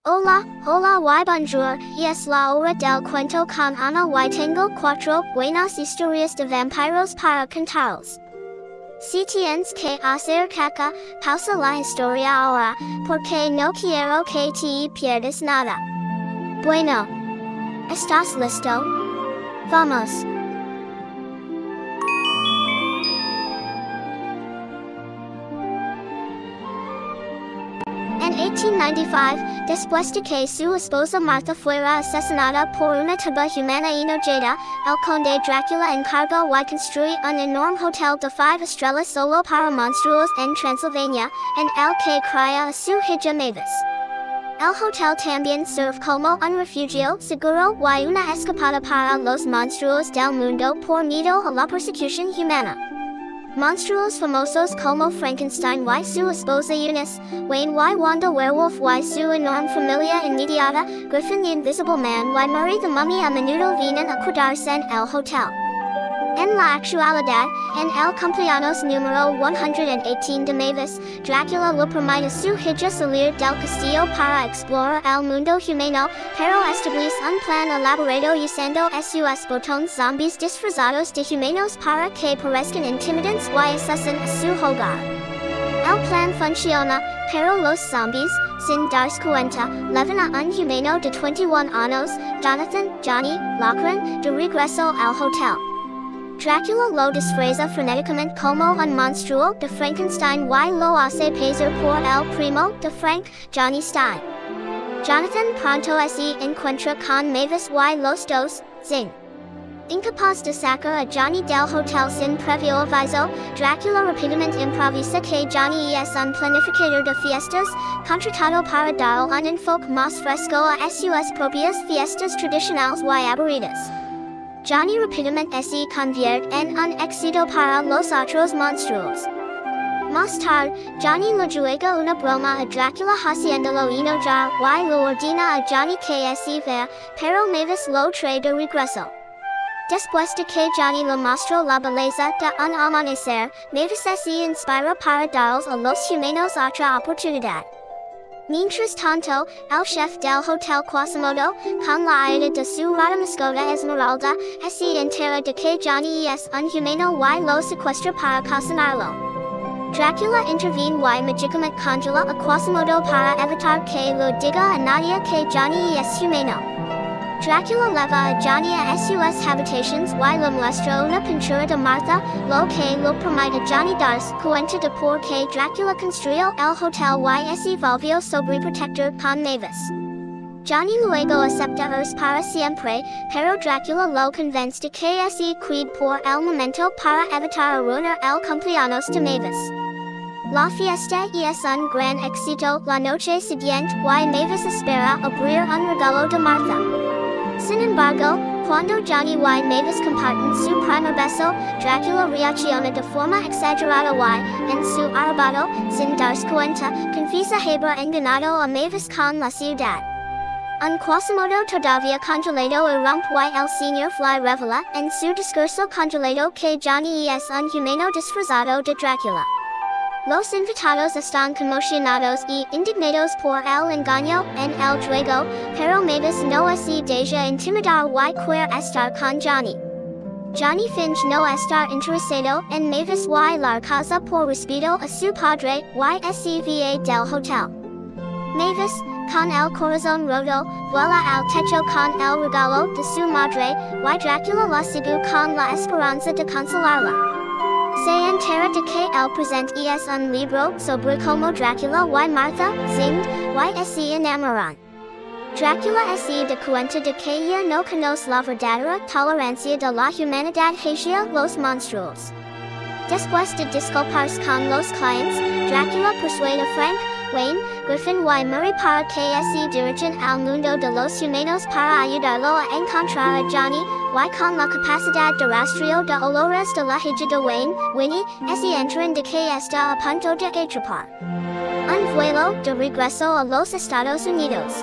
Hola, hola y bonjour, y es la hora del cuento con Ana y tengo cuatro buenas historias de vampiros para contaros. Si tienes que hacer caca, pausa la historia ahora, porque no quiero que te pierdas nada. Bueno, ¿estás listo? Vamos. En 1895, después de que su esposa Martha fuera asesinada por una turba humana enojada, el conde Drácula encargó y construir un enorme hotel de 5 estrellas solo para monstruos en Transilvania, en el que crea a su hija Mavis. El hotel también sirve como un refugio seguro y una escapada para los monstruos del mundo por miedo a la persecución humana. Monstruos famosos como Frankenstein y su esposa Eunice, Wayne y Wanda Werewolf y su enorme familia inmediata, Griffin the Invisible Man y Murray the Mummy a menudo vienen a quedarse en el hotel. En la actualidad, en el cumpleaños número 118 de Mavis, Drácula le permite a su hija salir del castillo para explorar el mundo humano, pero establece un plan elaborado usando a sus botones zombies disfrazados de humanos para que parezcan intimidantes y asesinen a su hogar. El plan funciona, pero los zombies, sin darse cuenta, llevan a un humano de 21 años, Jonathan, Johnny, Loughran, de regreso al hotel. Drácula lo disfraza frenéticamente como un monstruo de Frankenstein y lo hace pasar por el primo de Frank, Johnny Stein. Jonathan pronto se encuentra con Mavis y los dos, sin. Incapaz de sacar a Johnny del hotel sin previo aviso, Drácula rápidamente improvisa que Johnny es un planificador de fiestas, contratado para dar un enfoque más fresco a sus propias fiestas tradicionales y aburridas. Johnny rápidamente se convierte en un éxito para los otros monstruos. Más tarde, Johnny le juega una broma a Drácula haciéndolo enojar y le ordena a Johnny que se vea, pero Mavis lo trae de regreso. Después de que Johnny le mostró la belleza de un amanecer, Mavis se inspira para darles a los humanos otra oportunidad. Mientras tanto, el chef del Hotel Quasimodo, con la ayuda de su rara mascota Esmeralda, se entera de que Johnny es un humano y lo secuestra para cocinarlo. Drácula interviene y mágicamente congela a Quasimodo para evitar que lo diga a nadie que Johnny es humano. Drácula lleva a Johnny a sus habitaciones y le muestra una pintura de Martha, lo que le permite a Johnny darse cuenta de por qué Drácula construyó el hotel y se volvió sobreprotector con Mavis. Johnny luego acepta irse para siempre, pero Drácula lo convence de que se cuide por el momento para evitar arruinar el cumpleaños de Mavis. La fiesta es un gran éxito la noche siguiente y Mavis espera abrir un regalo de Martha. Sin embargo, cuando Johnny y Mavis comparten su primer beso, Drácula reacciona de forma exagerada y, en su arrebato, sin darse cuenta, confiesa haber engañado a Mavis con la ciudad. Un Quasimodo todavía congelado irrumpe y el Señor Fly revela, en su discurso congelado que Johnny es un humano disfrazado de Drácula. Los invitados están conmocionados y indignados por el engaño en el juego, pero Mavis no se deja intimidar y quiere estar con Johnny. Johnny finge no estar interesado en Mavis y la casa por respeto a su padre y se va del hotel. Mavis, con el corazón roto, vuela al techo con el regalo de su madre, y Drácula la sigue con la esperanza de consolarla. Se entera de que el presente es un libro sobre cómo Drácula y Martha, Zingd, y se enamoran. Drácula se da cuenta de que ya no conoce la verdadera tolerancia de la humanidad hacia los monstruos. Después de disculparse con los clientes, Drácula persuade a Frank, Wayne, Griffin y Murray para que se dirijan al mundo de los humanos para ayudarlo a encontrar a Johnny, y con la capacidad de rastreo de olores de la hija de Wayne, Winnie, se enteran de que está a punto de atrapar un vuelo de regreso a los Estados Unidos.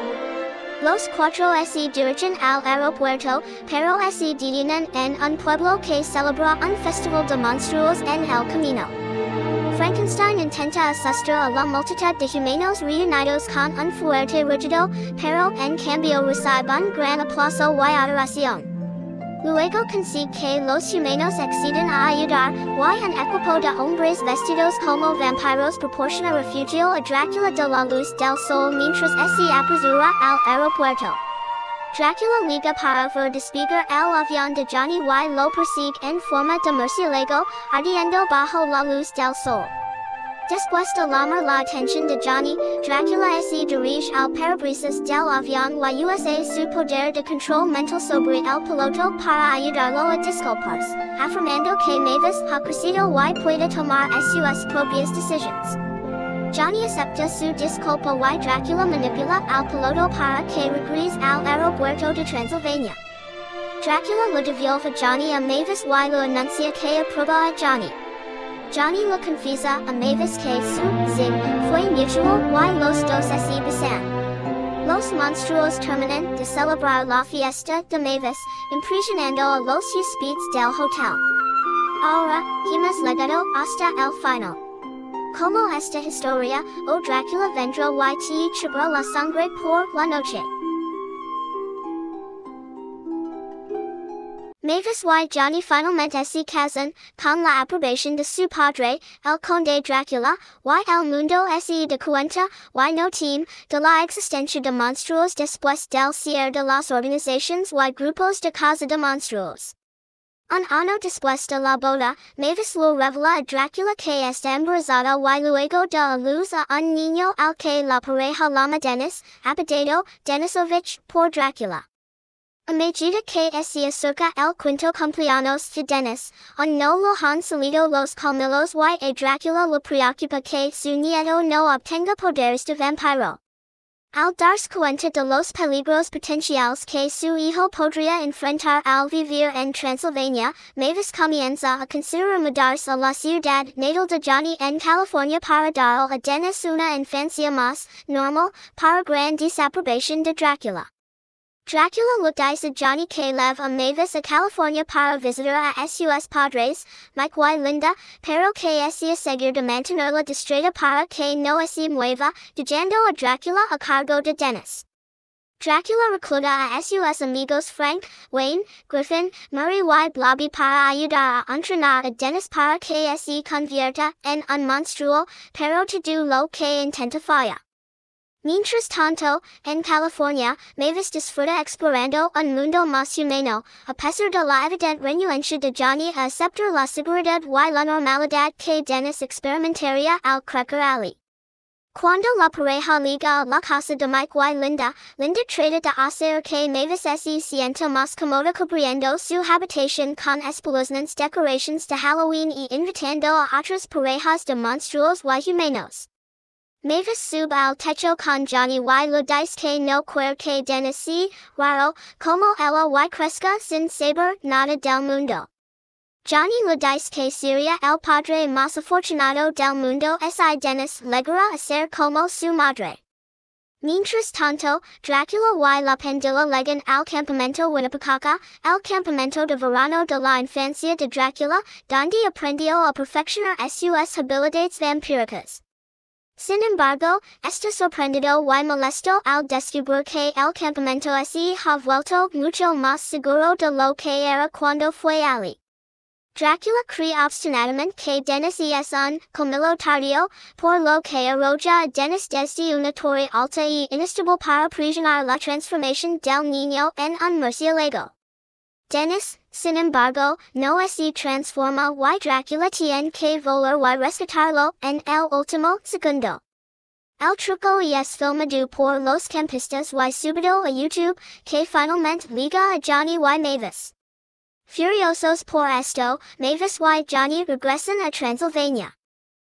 Los cuatro se dirigen al aeropuerto, pero se detienen en un pueblo que celebra un festival de monstruos en el camino. Frankenstein intenta asustar a la multitud de humanos reunidos con un fuerte rugido, pero en cambio reciben gran aplauso y adoración. Luego consigue que los humanos acceden a ayudar, y un equipo de hombres vestidos como vampiros proporciona refugio a Drácula de la luz del sol mientras se apresura al aeropuerto. Drácula liga para ver despegar el avión de Johnny y lo persigue en forma de murciélago, ardiendo bajo la luz del sol. Después de llamar la atención de Johnny, Drácula se dirige al parabrisas del avión y usa su poder de control mental sobre el piloto para ayudarlo a disculparse, afirmando que Mavis ha crecido y puede tomar sus propias decisiones. Johnny acepta su disculpa y Drácula manipula al piloto para que regrese al aeropuerto de Transilvania. Drácula lo devuelve Johnny a Mavis y lo anuncia que aprueba a Johnny. Johnny lo confiesa a Mavis que su zing fue mutual y los dos se besan. Los monstruos terminan de celebrar la fiesta de Mavis, impresionando a los huéspedes del hotel. Ahora, hemos llegado hasta el final. Como esta historia, o Drácula vendrá y te echará la sangre por la noche. Mavis y Johnny finalmente se casan, con la aprobación de su padre, el conde Drácula, y el mundo se da cuenta, y no teme, de la existencia de monstruos después del cierre de las organizaciones y grupos de caza de monstruos. Un año después de la boda, Mavis lo revela a Drácula que está embarazada y luego da a luz a un niño al que la pareja llama Denis, apodado Denisovich por Drácula. A medida que se acerca el quinto cumpleaños de Denis, no lo han salido los colmillos y a Drácula le preocupa que su nieto no obtenga poderes de vampiro. Al darse cuenta de los peligros potenciales que su hijo podría enfrentar al vivir en Transilvania, Mavis comienza a considerar mudarse a la ciudad natal de Johnny en California para dar a Denis una infancia más normal, para gran desaprobación de Drácula. Drácula le dice a Johnny que leve a Mavis a California para visitar a sus padres, Mike y Linda, pero que se asegura de mantenerla distraída para que no se mueva, dejando a Drácula a cargo de Denis. Drácula recluta a sus amigos Frank, Wayne, Griffin, Murray y Blobby para ayudar a entrenar a Denis para que se convierta en un monstruo, pero todo lo que intenta falla. Mientras tanto, en California, Mavis disfruta explorando un mundo más humano, a pesar de la evidente renuencia de Johnny a aceptar la seguridad y la normalidad que Denis experimentaría al crecer allí. Cuando la pareja liga a la casa de Mike y Linda, Linda trata de hacer que Mavis se sienta más cómoda cubriendo su habitación con espeluznantes decoraciones de Halloween y invitando a otras parejas de monstruos y humanos. Mavis sube al techo con Johnny y le dice que no quiere que Denis sea raro, como ella y crezca sin saber nada del mundo. Johnny le dice que sería el padre más afortunado del mundo si Denis llegara a ser como su madre. Mientras tanto, Drácula y la pandilla llegan al campamento Winnepecaca, el campamento de verano de la infancia de Drácula, donde aprendió a perfeccionar sus habilidades vampíricas. Sin embargo, está sorprendido y molesto al descubrir que el campamento se ha vuelto mucho más seguro de lo que era cuando fue allí. Drácula cree obstinadamente que Denis es un comilo tardío, por lo que arroja a Denis desde una torre alta y inestable para presionar la transformación del niño en un murciélago. Denis, sin embargo, no se transforma y Drácula tiene que volar y rescatarlo en el último segundo. El truco es filmado por los campistas y subido a YouTube, que finalmente liga a Johnny y Mavis. Furiosos por esto, Mavis y Johnny regresan a Transilvania.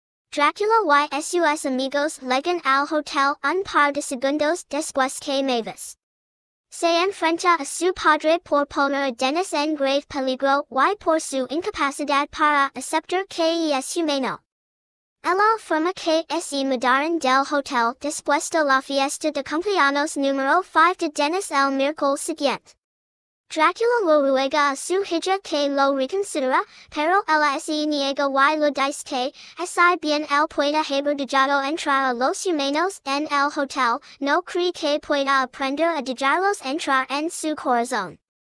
Drácula y sus amigos llegan al hotel un par de segundos después que Mavis se enfrenta a su padre por poner a Denis en grave peligro y por su incapacidad para aceptar que es humano. Ella afirma que se mudaron del hotel después de la fiesta de cumpleaños número 5 de Denis el miércoles siguiente. Dracula lo ruega a su hija que lo reconsidera, pero ella se niega y lo dice que, si bien él pueda haber dejado entrar a los humanos en el hotel, no cree que pueda aprender a dejarlos entrar en su corazón.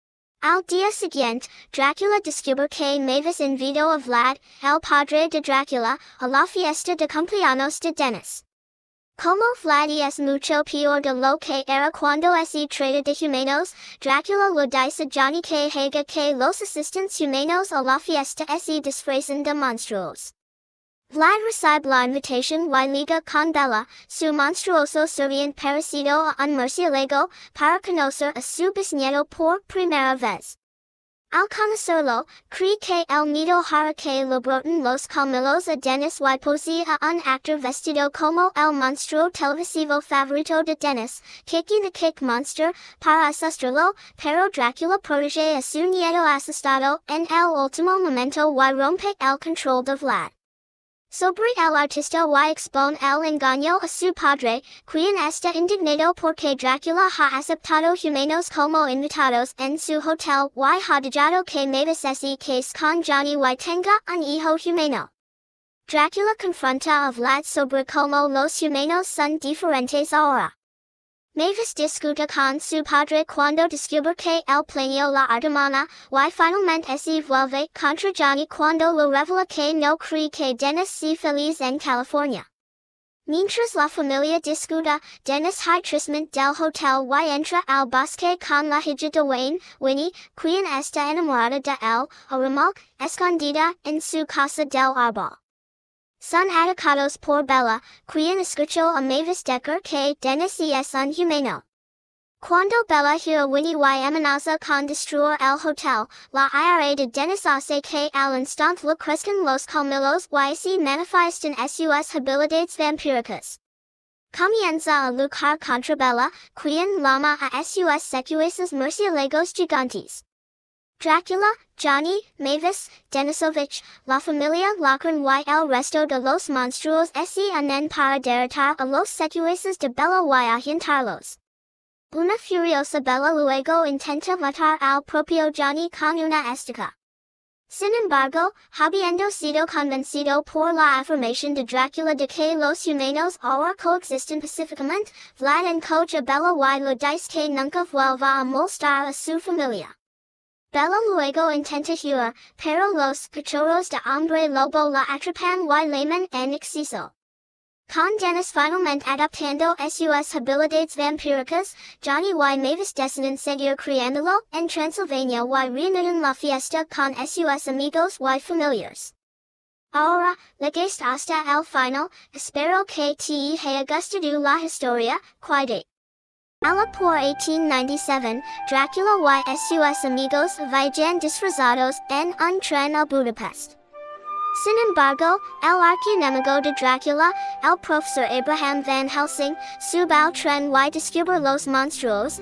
Al día siguiente, Dracula descubre que Mavis invitó a Vlad, el padre de Dracula, a la fiesta de cumpleaños de Dennis. Como Vlad es mucho peor de lo que era cuando se trata de humanos, Dracula lo dice a Johnny que haga que los asistentes humanos a la fiesta se disfracen de monstruos. Vlad recibe la invitación y liga con Bella, su monstruoso sirviente parecido a un murciélago, para conocer a su bisnieto por primera vez. Al conocerlo, cree que el nido hará que lo broten los colmillos a Dennis y posee a un actor vestido como el monstruo televisivo favorito de Dennis, Kiki the Kick Monster, para asustarlo, pero Dracula protege a su nieto asustado en el último momento y rompe el control de Vlad. Sobre el artista y expone el engaño a su padre, quien está indignado porque Dracula ha aceptado humanos como invitados en su hotel y ha dejado que Mavis se case con Johnny y tenga un hijo humano. Dracula confronta a Vlad sobre cómo los humanos son diferentes ahora. Mavis discute con su padre cuando descubre que él planeó la hermana, y finalmente se vuelve contra Johnny cuando lo revela que no cree que Dennis sea feliz en California. Mientras la familia discuta, Dennis hay trismente del hotel y entra al bosque con la hija de Wayne, Winnie, quien está enamorada de él, a remolque, escondida en su casa del árbol. Son atacados por Bella, quien escuchó a Mavis decir que Dennis es un humano. Cuando Bella hear Winnie y amenaza con destruir el hotel, la ira de Dennis hace que al instante le crezcan los colmillos y se manifiesten sus habilidades vampíricas. Comienza a luchar contra Bella, quien llama a sus secuaces murciélagos gigantes. Dracula, Johnny, Mavis, Denisovich, la familia Lachlan y el resto de los monstruos se unen para derrotar a los secuaces de Bella y ahuyentarlos. Una furiosa Bella luego intenta matar al propio Johnny con una estaca. Sin embargo, habiendo sido convencido por la afirmación de Dracula de que los humanos ahora coexisten pacíficamente, Vlad encoge a Bella y lo dice que nunca vuelva a molestar a su familia. Bella luego intenta huir, pero los cachorros de hombre lobo la atrapan y lamen en exceso. Con Dennis finalmente adoptando sus habilidades vampíricas, Johnny y Mavis deciden seguir criándolo en Transylvania y reanudan la fiesta con sus amigos y familiares. Ahora, llegaste hasta el final, espero que te haya gustado la historia, cuide. Alla por 1897, Dracula y sus amigos viajan disfrazados en un tren a Budapest. Sin embargo, el archienemigo de Dracula, el profesor Abraham Van Helsing, sube al tren y descubre los monstruos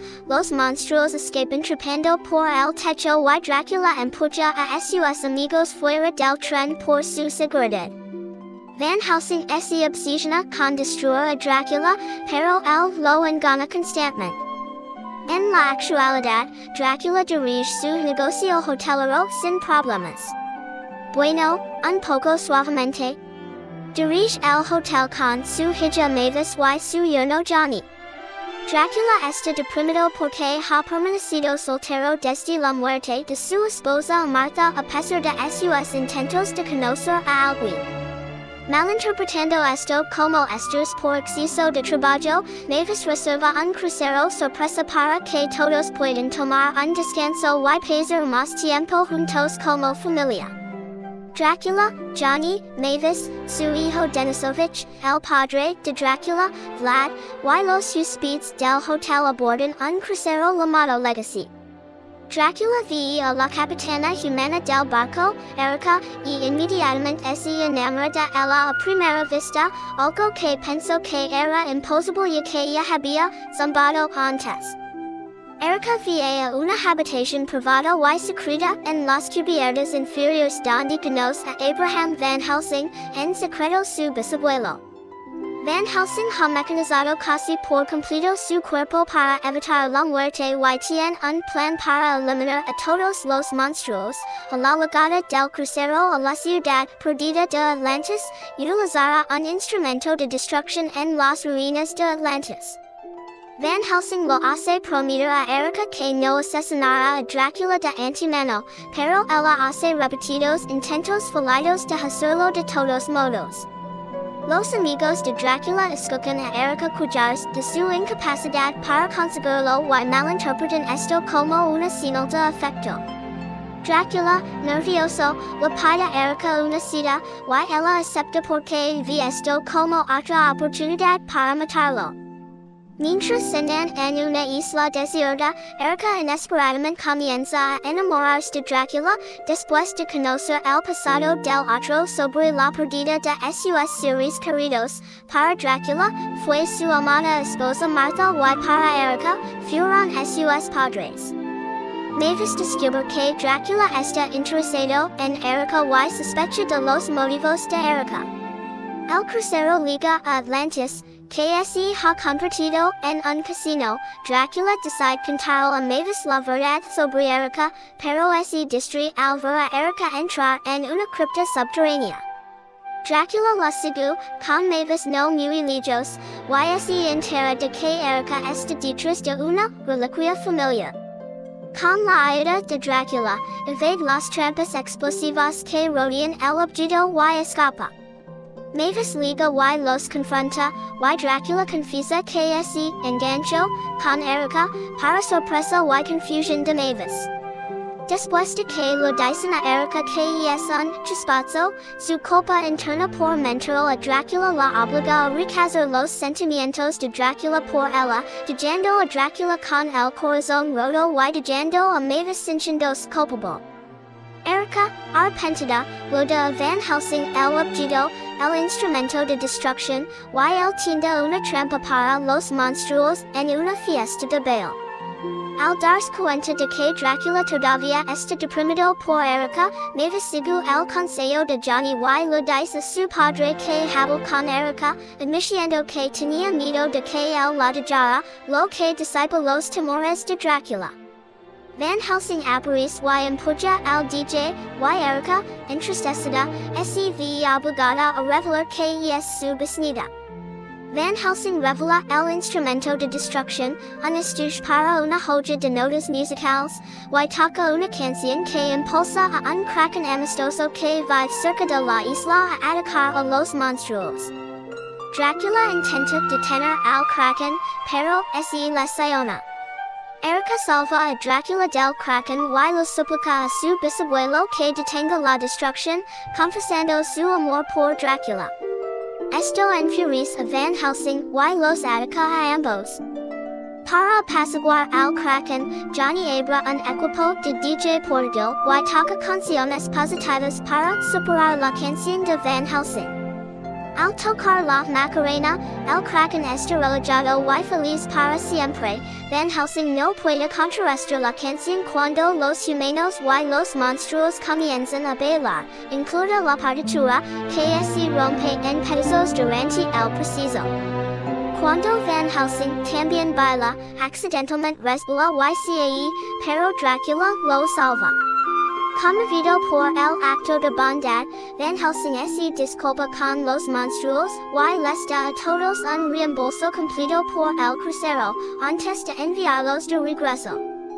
escapan trepando por el techo y Dracula empuja a sus amigos fuera del tren por su seguridad. Van Helsing se obsesiona con destruir a Dracula, pero él lo engana constantemente. En la actualidad, Dracula dirige su negocio hotelero sin problemas. Bueno, un poco suavemente. Dirige el hotel con su hija Mavis y su yerno Johnny. Dracula está deprimido porque ha permanecido soltero desde la muerte de su esposa Martha a pesar de sus intentos de conocer a alguien. Malinterpretando esto como estrés por exceso de trabajo, Mavis reserva un crucero sorpresa para que todos puedan tomar un descanso y pasar más tiempo juntos como familia. Dracula, Johnny, Mavis, su hijo Denisovich, el padre de Dracula, Vlad, y los huéspedes del hotel abordan un crucero llamado Legacy. Dracula ve a la capitana humana del barco, Erica, y inmediatamente se enamora de ella a primera vista, algo que pensó que era imposible ya que ella había zumbado antes. Erica ve a una habitación privada y secreta en las cubiertas inferiores donde conoce a Abraham Van Helsing, en secreto su bisabuelo. Van Helsing ha mecanizado casi por completo su cuerpo para evitar la muerte y tiene un plan para eliminar a todos los monstruos, a la llegada del crucero a la ciudad perdida de Atlantis, utilizará un instrumento de destrucción en las ruinas de Atlantis. Van Helsing lo hace prometer a Erica que no asesinará a Drácula de antemano, pero ella hace repetidos intentos fallidos de hacerlo de todos modos. Los amigos de Drácula escogen a Erica cuidarse de su incapacidad para conseguirlo y malinterpretan esto como una señal de afecto. Drácula, nervioso, le pide a Erica una cita, y ella acepta porque ve esto como otra oportunidad para matarlo. Mientras andan en una isla desierta, Erica inesperadamente comienza a enamorarse de Drácula, después de conocer el pasado del otro sobre la pérdida de sus seres queridos. Para Drácula, fue su amada esposa Martha y para Erica, fueron sus padres. Mavis descubre que Drácula está interesado en Erica y sospecha de los motivos de Erica. El crucero llega a Atlantis, que se ha convertido en un casino. Drácula decide contar a Mavis la verdad sobre Erica, pero se distrae al ver a Erica entrar en una cripta subterránea. Drácula la sigue, con Mavis no muy lejos, y se entera de que Erica está detrás de una reliquia familiar. Con la ayuda de Drácula, evade las trampas explosivas que rodean el objeto y escapa. Mavis liga y los confronta, y Drácula confiesa que se enganchó con Erica, para sorpresa y confusión de Mavis. Después de que lo dicen a Erica que es un chispazo, su culpa interna por mentir a Drácula la obliga a rechazar los sentimientos de Drácula por ella, dejando a Drácula con el corazón roto y dejando a Mavis sintiéndose culpable. Erica, arrepentida, lo da a Van Helsing el objeto, el instrumento de destrucción, y él tiende una trampa para los monstruos en una fiesta de baile. Al darse cuenta de que Drácula todavía está deprimido por Erica, Mavis sigue el consejo de Johnny y le dice a su padre que habló con Erica, admitiendo que tenía miedo de que él la dejara, lo que disipa los temores de Drácula. Van Helsing aparece y empuja al DJ, y Erica, entristecida, se ve obligada a revelar que es su bisnieta. Van Helsing revela el instrumento de destrucción, un estuche para una joya de notas musicales, y toca una canción que impulsa a un kraken amistoso que vive cerca de la isla a atacar a los monstruos. Drácula intenta detener al kraken, pero se lesiona. Erica salva a Drácula del kraken y lo suplica a su bisabuelo que detenga la destrucción, confesando su amor por Drácula. Esto enfurece a Van Helsing y los ataca a ambos. Para apaciguar al kraken, Johnny abre un equipo de DJ portátil y toca canciones positivas para superar la canción de Van Helsing. Al tocar la Macarena, el kraken está relajado y feliz para siempre. Van Helsing no puede contrarrestar la canción cuando los humanos y los monstruos comienzan a bailar, incluida la partitura, que se rompe en pedazos durante el preciso. Cuando Van Helsing también baila, accidentalmente resbala y cae, pero Drácula lo salva. Conmovido por el acto de bondad, Van Helsing se disculpa con los monstruos y les da a todos un reembolso completo por el crucero, antes de enviarlos de regreso.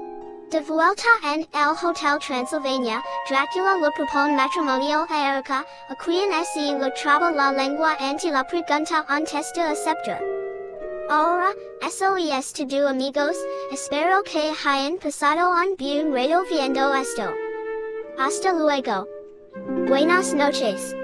De vuelta en el Hotel Transylvania, Drácula le propone matrimonio a Erica, a quien se le traba la lengua ante la pregunta antes de aceptar. Ahora, eso es todo amigos, espero que hayan pasado un buen rato viendo esto. Hasta luego. Buenas noches.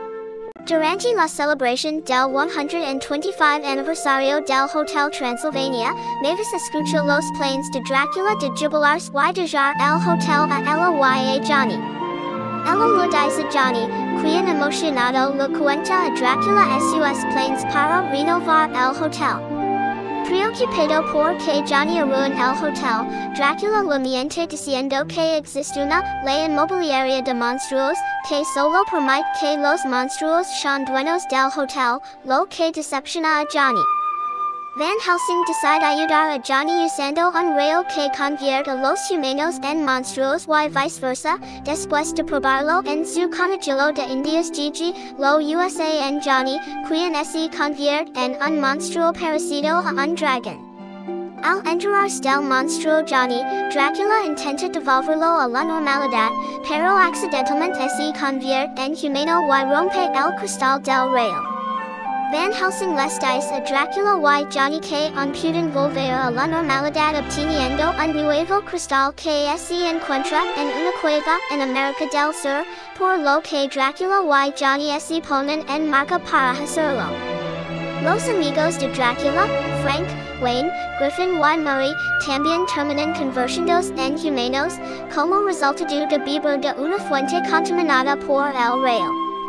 Durante la celebración del 125 aniversario del Hotel Transylvania, Mavis escucha los planes de Drácula de jubilarse y dejar el hotel a ella y a Johnny. Ella le dice a Johnny, quien emocionado le cuenta a Drácula sus planes para renovar el hotel. ocupado por que Johnny Arruin el hotel, Dracula lo miente diciendo que existe una ley inmobiliaria de monstruos, que solo permite que los monstruos sean dueños del hotel, lo que decepciona a Johnny. Van Helsing decide ayudar a Johnny usando un rayo que convierte a los humanos en monstruos y viceversa, después de probarlo en su conejillo de indias Gigi, lo usa en Johnny, quien se convierte en un monstruo parecido a un dragón. Al enterarse del monstruo Johnny, Dracula intenta devolverlo a la normalidad, pero accidentalmente se convierte en humano y rompe el cristal del rayo. Van Helsing les dice a Dracula y Johnny que pueden volver a la normalidad obteniendo un nuevo cristal que se encuentra en una cueva en América del Sur, por lo que Dracula y Johnny se ponen en marcha para hacerlo. Los amigos de Dracula, Frank, Wayne, Griffin y Murray, también terminan convirtiéndose en humanos, como resultado de beber de una fuente contaminada por el rayo.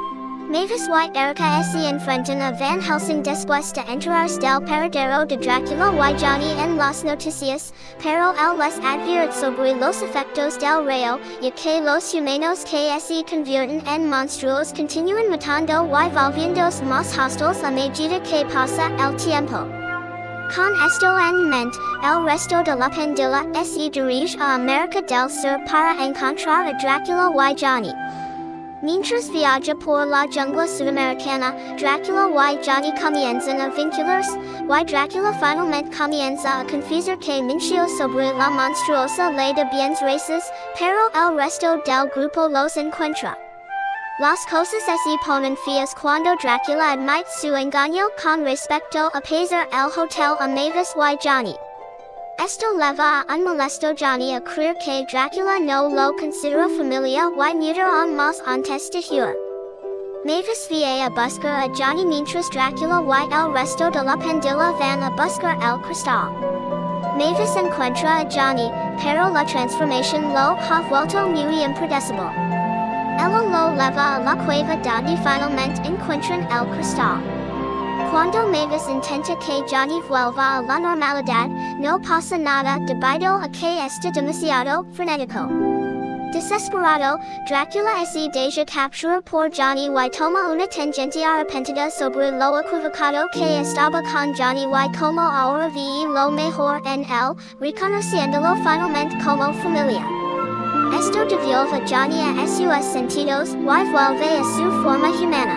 Mavis y Erica se enfrentan a Van Helsing después de enterarse del paradero de Dracula y Johnny en las noticias, pero él les advierte sobre los efectos del rayo, ya que los humanos que se convierten en monstruos continúan matando y volviéndose más hostiles a medida que pasa el tiempo. Con esto en mente, el resto de la pandilla se dirige a América del Sur para encontrar a Dracula y Johnny. Mientras viaja por la jungla sudamericana, Dracula y Johnny comienzan a vincularse, y Dracula finalmente comienza a confesar que mintió sobre la monstruosa ley de bienes raíces, pero el resto del grupo los encuentra. Las cosas se ponen feas cuando Dracula admite su engaño con respecto a pagar el hotel a Mavis y Johnny. Esto leva a un molesto Johnny a creer que Dracula no lo considera familia y muda aún más antes de huir. Mavis va a buscar a Johnny mientras Dracula y el resto de la pandilla van a buscar el cristal. Mavis encuentra a Johnny, pero la transformación lo ha vuelto muy impredecible. Ella lo leva a la cueva donde finalmente encuentran el cristal. Cuando Mavis intenta que Johnny vuelva a la normalidad, no pasa nada debido a que está demasiado frenético. Desesperado, Dracula se deja capturar por Johnny y toma una tangente arrepentida sobre lo equivocado que estaba con Johnny y como ahora ve lo mejor en él, reconociéndolo finalmente como familia. Esto devuelve a Johnny a sus sentidos y vuelve a su forma humana.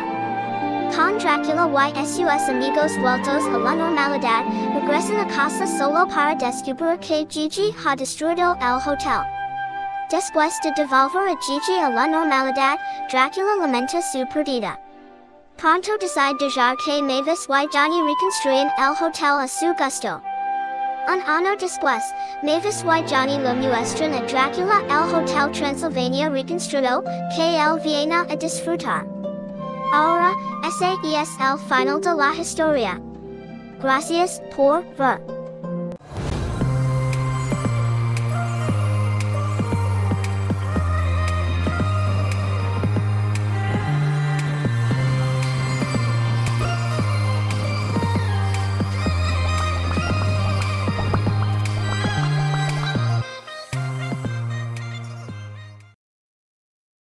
Con Dracula y sus amigos vueltos a la normalidad, regresan a casa solo para descubrir que Gigi ha destruido el hotel. Después de devolver a Gigi a la normalidad, Dracula lamenta su pérdida. Pronto decide dejar que Mavis y Johnny reconstruyen el hotel a su gusto. Un año después, Mavis y Johnny lo muestran a Dracula el Hotel Transylvania reconstruido, que él viene a disfrutar. Ahora, ese es el final de la historia. Gracias por ver.